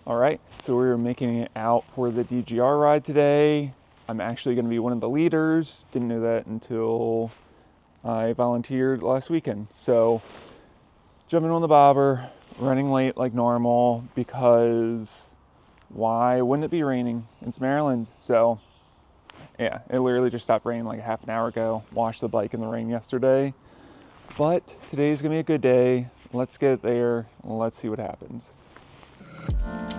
All right, so we're making it out for the DGR ride today. I'm actually going to be one of the leaders. Didn't know that until I volunteered last weekend. So jumping on the bobber, running late like normal because why wouldn't it be raining? It's Maryland. So yeah, it literally just stopped raining like a half an hour ago. Washed the bike in the rain yesterday. But today's gonna be a good day. Let's get there and let's see what happens.